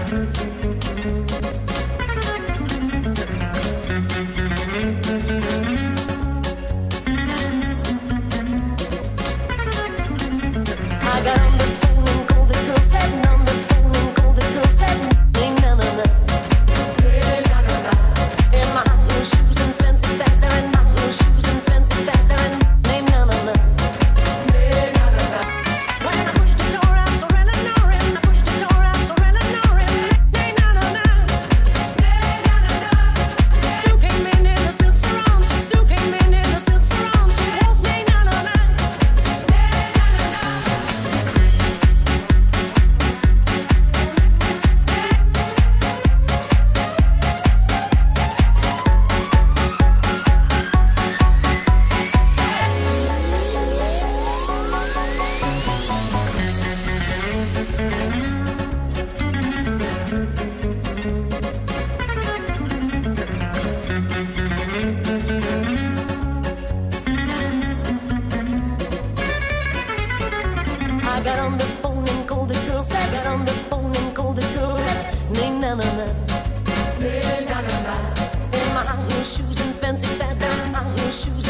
I got on the phone and called the girl. I got on the phone and called the girl. Na na na na, na na na. In my high heel shoes and fancy pants and high heel shoes.